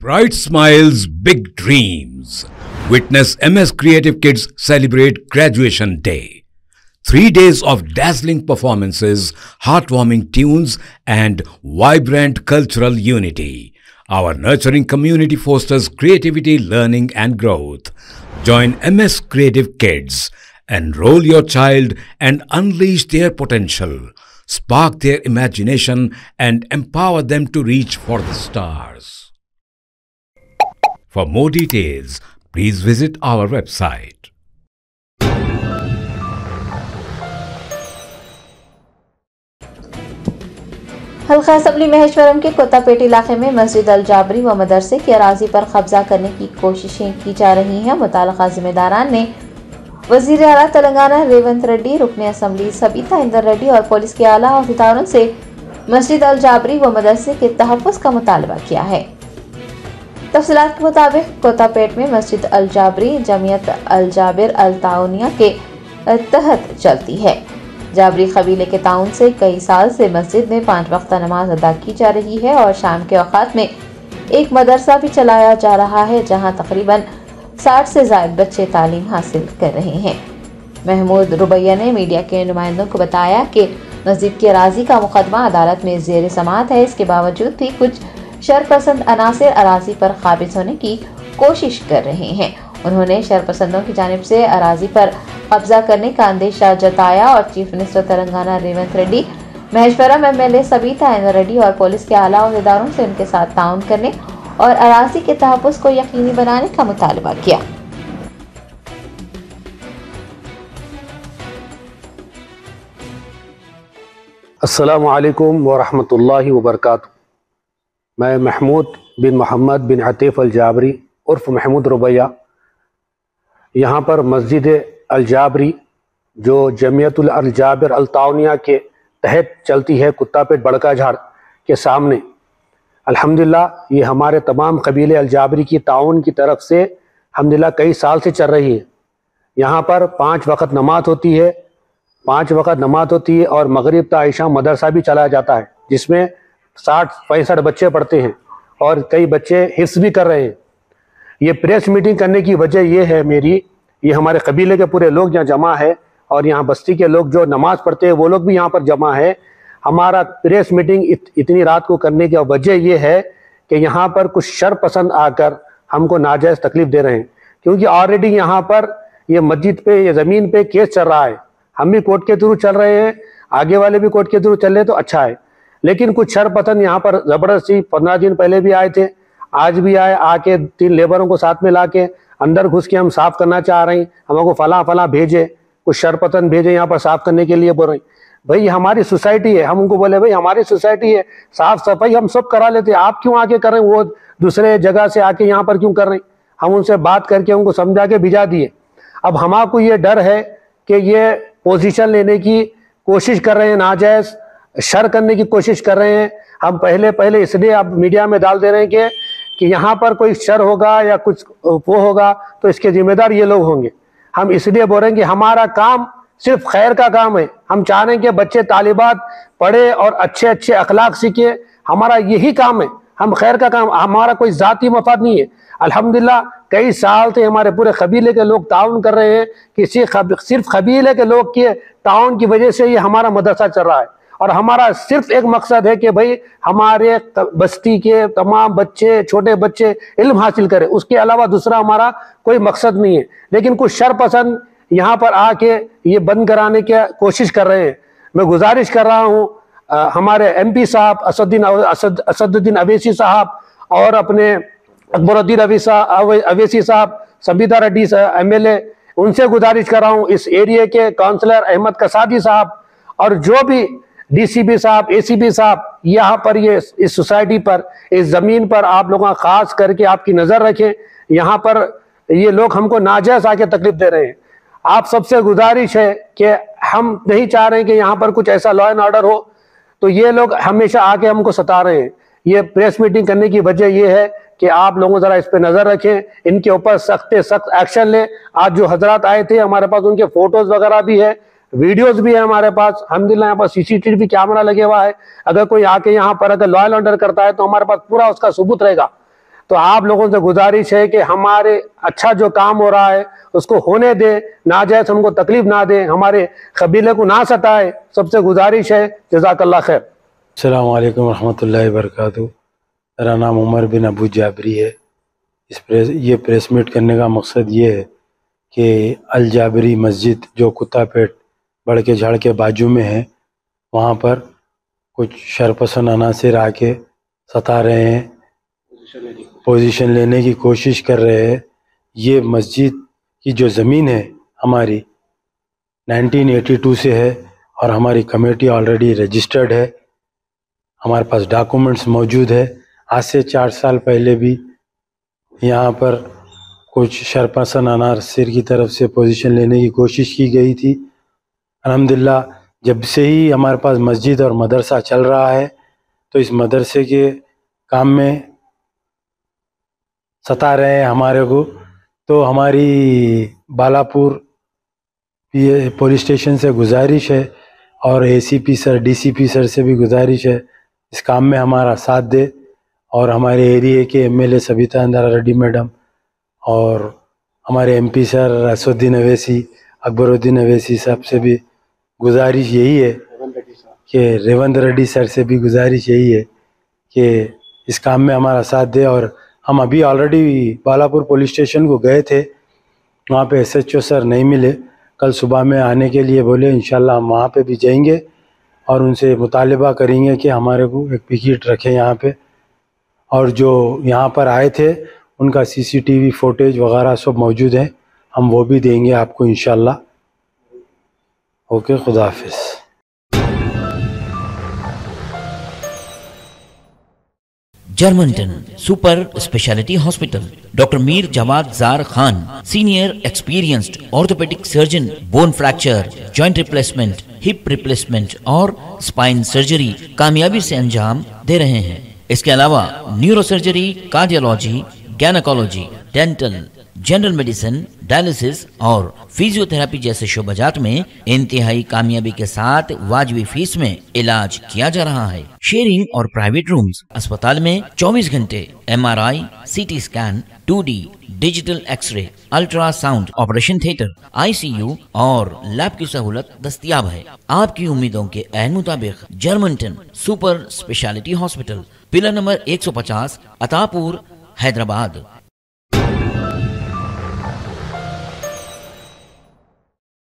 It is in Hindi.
Bright smiles, big dreams. Witness MS Creative Kids celebrate Graduation Day. 3 days of dazzling performances, heartwarming tunes, and vibrant cultural unity. Our nurturing community fosters creativity, learning, and growth. Join MS Creative Kids. Enroll your child and unleash their potential. Spark their imagination and empower them to reach for the stars. For more details, please visit our website. हल्का असम्बली महेश्वरम के कोतापेट इलाके में मस्जिद अल जाबरी व मदरसे की अराजी पर कब्जा करने की कोशिशें की जा रही हैं। मुताल्लिका जिम्मेदारान ने वजीर आला तेलंगाना रेवंत रेड्डी, रुकने असम्बली सबीता इंदर रेड्डी और पुलिस के आला अहदेदारों से मस्जिद अल जाबरी व मदरसे के तहफ़्फ़ुज़ का मुतालबा किया है। तफसीलात के मुताबिक कोतापेट में मस्जिद अल जाबरी जमीयत अल जाबिर अल ताउनिया के तहत चलती है। जाबरी कबीले के ताउन से कई साल से मस्जिद में 5 वक्त नमाज अदा की जा रही है और शाम के औकात में एक मदरसा भी चलाया जा रहा है, जहां तकरीबन 60 से ज़ायद बच्चे तालीम हासिल कर रहे हैं। महमूद रुबैया ने मीडिया के नुमाइंदों को बताया कि मस्जिद की अराजी का मुकदमा अदालत में ज़ेर समाअत है। इसके बावजूद भी कुछ शरपसंद अनासिर अराजी पर काबिज होने की कोशिश कर रहे हैं। उन्होंने शरपसंदों की जानिब से अराजी पर कब्जा करने का अंदेशा जताया और chief minister Telangana Revanth Reddy, Maheshwaram MLA Sabitha Indra Reddy और पुलिस के आला अहदेदारों से उनके साथ ताउन करने और अराजी के तहफ़्फ़ुज़ को यकीनी बनाने का मुतालबा किया। अस्सलामु अलैकुम व रहमतुल्लाहि व बरकातुहू। मैं महमूद बिन मोहम्मद बिन अतीफ़ अल जाबरी उर्फ़ महमूद रुबैया यहाँ पर मस्जिद अल जाबरी जो जमीयतुल अल जाबिर अल ताउनिया के तहत चलती है, कुत्तापेट बड़का झाड़ के सामने, अल्हम्दुलिल्लाह ये हमारे तमाम कबीले अल जाबरी की ताउन की तरफ से अल्हम्दुलिल्लाह कई साल से चल रही है। यहाँ पर 5 वक्त नमाज होती है, 5 वक्त नमाज होती है और मगरिब ता इशा मदरसा भी चलाया जाता है, जिसमें 60-65 बच्चे पढ़ते हैं और कई बच्चे हिफ्ज़ भी कर रहे हैं। ये प्रेस मीटिंग करने की वजह ये है मेरी, ये हमारे कबीले के पूरे लोग यहाँ जमा है और यहाँ बस्ती के लोग जो नमाज पढ़ते हैं वो लोग भी यहाँ पर जमा है। हमारा प्रेस मीटिंग इतनी रात को करने की वजह ये है कि यहाँ पर कुछ शरपसंद आकर हमको नाजायज़ तकलीफ़ दे रहे हैं, क्योंकि ऑलरेडी यहाँ पर ये मस्जिद पे, ये ज़मीन पे केस चल रहा है। हम भी कोर्ट के थ्रू चल रहे हैं, आगे वाले भी कोर्ट के थ्रू चल रहे तो अच्छा है। लेकिन कुछ शरपसंद यहाँ पर ज़बरदस्ती 15 दिन पहले भी आए थे, आज भी आए, आके 3 लेबरों को साथ में ला के अंदर घुस के हम साफ़ करना चाह रहे हैं, हमको फला भेजे, कुछ शरपसंद भेजे यहाँ पर साफ़ करने के लिए बोल रहे हैं। भाई हमारी सोसाइटी है, हम उनको बोले भाई हमारी सोसाइटी है, साफ़ सफाई हम सब करा लेते, आप क्यों आके कर रहे हैं, वो दूसरे जगह से आके यहाँ पर क्यों कर रहे हैं। हम उनसे बात करके उनको समझा के भिजा दिए। अब हमारे ये डर है कि ये पोजीशन लेने की कोशिश कर रहे हैं, नाजायज़ शर करने की कोशिश कर रहे हैं। हम पहले इसलिए अब मीडिया में डाल दे रहे हैं कि यहाँ पर कोई शर होगा या कुछ वो होगा तो इसके जिम्मेदार ये लोग होंगे। हम इसलिए बोल रहे हैं कि हमारा काम सिर्फ खैर का काम है। हम चाह रहे हैं कि बच्चे तालिबात पढ़े और अच्छे अच्छे अखलाक सीखे, हमारा यही काम है। हम खैर का काम, हमारा कोई ज़ाती मफाद नहीं है। अल्हम्दुलिल्लाह कई साल से हमारे पूरे कबीले के लोग ताउन कर रहे हैं, सिर्फ कबीले के लोग के ताउन की वजह से ये हमारा मदरसा चल रहा है। और हमारा सिर्फ एक मकसद है कि भाई हमारे बस्ती के तमाम बच्चे, छोटे बच्चे इल्म हासिल करें, उसके अलावा दूसरा हमारा कोई मकसद नहीं है। लेकिन कुछ शरपसंद यहाँ पर आके ये बंद कराने की कोशिश कर रहे हैं। मैं गुजारिश कर रहा हूँ हमारे MP साहब असदुद्दीन अवैसी साहब और अपने अकबरुद्दीन अवैसी साहब, सबीता रेड्डी MLA, उनसे गुजारिश कर रहा हूँ, इस एरिया के काउंसलर अहमद कसादी साहब और जो भी DCP साहब, ACP साहब, यहाँ पर ये इस सोसाइटी पर, इस ज़मीन पर आप लोगों खास करके आपकी नज़र रखें। यहाँ पर ये लोग हमको नाजायज़ आके तकलीफ दे रहे हैं। आप सबसे गुजारिश है कि हम नहीं चाह रहे हैं कि यहाँ पर कुछ ऐसा लॉ एंड ऑर्डर हो, तो ये लोग हमेशा आके हमको सता रहे हैं। ये प्रेस मीटिंग करने की वजह ये है कि आप लोगों ज़रा इस पर नज़र रखें, इनके ऊपर सख्त एक्शन लें। आज जो हजरात आए थे हमारे पास उनके फ़ोटोज़ वगैरह भी है, वीडियोस भी है हमारे पास। अल्हम्दुलिल्लाह यहाँ पर CCTV कैमरा लगे हुआ है। अगर कोई आके यहाँ पर अगर लॉ एंड ऑर्डर करता है तो हमारे पास पूरा उसका सबूत रहेगा। तो आप लोगों से गुजारिश है कि हमारे अच्छा जो काम हो रहा है उसको होने दे, नाजायज हमको तकलीफ ना दे, हमारे कबीले को ना सताए। सबसे गुजारिश है। जज़ाकल्लाह खैर। अस्सलामु अलैकुम रहमतुल्लाहि व बरकातहू। मेरा नाम उमर बिन अबू जाबरी है। ये प्रेस मीट करने का मकसद ये है कि अल जाबरी मस्जिद जो कुत्तापेट बड़के झाड़ के बाजू में है, वहाँ पर कुछ शरपसंद अनासिर आके सता रहे हैं, पोजीशन लेने की कोशिश कर रहे हैं। ये मस्जिद की जो ज़मीन है हमारी 1982 से है और हमारी कमेटी ऑलरेडी रजिस्टर्ड है, हमारे पास डॉक्यूमेंट्स मौजूद है। आज से 4 साल पहले भी यहाँ पर कुछ शरपसंद अनासिर की तरफ से पोजीशन लेने की कोशिश की गई थी। अल्हम्दुलिल्लाह जब से ही हमारे पास मस्जिद और मदरसा चल रहा है, तो इस मदरसे के काम में सता रहे हैं हमारे को। तो हमारी बालापुर पुलिस स्टेशन से गुजारिश है और एसीपी सर, डीसीपी सर से भी गुजारिश है इस काम में हमारा साथ दे। और हमारे एरिया के एमएलए सबिता अंदारा रेड्डी मैडम और हमारे एमपी सर असुद्दीन अवैसी, अकबरुद्दीन अवैसी साहब से भी गुजारिश यही है कि रेवंत रेड्डी सर से भी गुजारिश यही है कि इस काम में हमारा साथ दे। और हम अभी ऑलरेडी बालापुर पुलिस स्टेशन को गए थे, वहाँ पे एसएचओ सर नहीं मिले, कल सुबह में आने के लिए बोले। इंशाल्लाह हम वहाँ पे भी जाएंगे और उनसे मुतालिबा करेंगे कि हमारे को एक पिकेट रखें यहाँ पे। और जो यहाँ पर आए थे उनका सीसीटीवी फुटेज वगैरह सब मौजूद है, हम वो भी देंगे आपको इंशाल्लाह। ओके, खुदा हाफिज़। Germanton super speciality hospital, doctor Mir Jawad Zar Khan, senior experienced orthopaedic surgeon, bone fracture, joint replacement, hip replacement और स्पाइन सर्जरी कामयाबी से अंजाम दे रहे हैं। इसके अलावा neuro surgery, cardiology, gynaecology, dental, general medicine, dialysis और फिजियोथेरेपी जैसे शोबाजात में इंतहाई कामयाबी के साथ वाजिबी फीस में इलाज किया जा रहा है। शेयरिंग और प्राइवेट रूम्स, अस्पताल में 24 घंटे MRI, CT scan, 2D digital X-ray, ultrasound, operation theatre, ICU और लैब की सहूलत दस्तयाब है। आपकी उम्मीदों के ऐन मुताबिक Germanton super speciality hospital, pillar number 150, Attapur, Hyderabad.